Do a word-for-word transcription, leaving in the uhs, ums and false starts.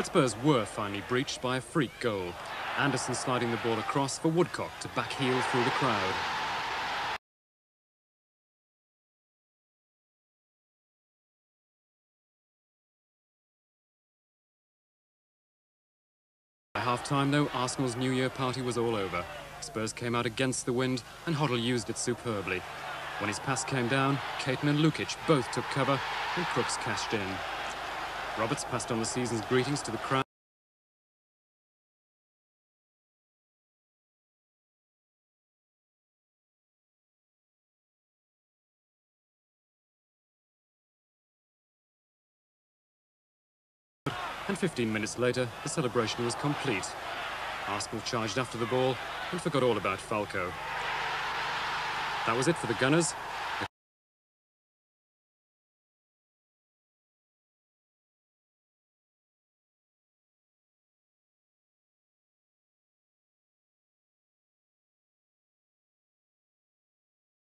But Spurs were finally breached by a freak goal. Anderson sliding the ball across for Woodcock to back heel through the crowd. By half-time, though, Arsenal's New Year party was all over. Spurs came out against the wind, and Hoddle used it superbly. When his pass came down, Caton and Lukic both took cover, and Crooks cashed in. Roberts passed on the season's greetings to the crowd. And fifteen minutes later, the celebration was complete. Arsenal charged after the ball and forgot all about Falco. That was it for the Gunners.